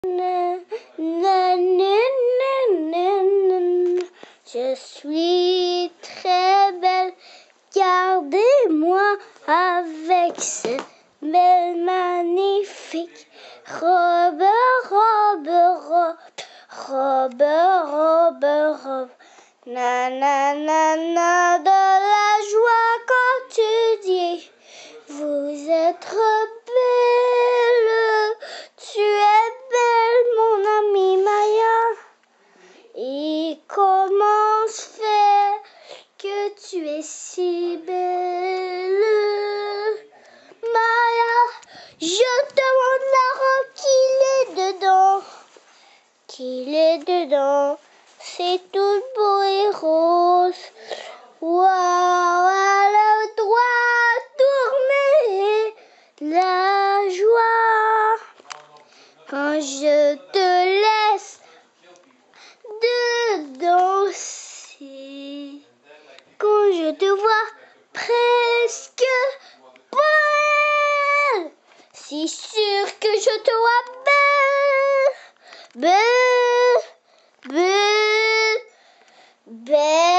Je suis très belle, gardez-moi avec cette belle magnifique robe, robe, robe, robe, robe, robe. Na na na na, de la joie quand tu dis vous êtes belle, tu es belle mon amie Maya. Et comment se fait que tu es si belle, Maya? Je te montre la robe qu'il est dedans, c'est tout beau et rose. Waouh, elle doit tourner la joie quand je te laisse de danser, quand je te vois presque belle, si sûr que je te vois belle, belle, belle, belle.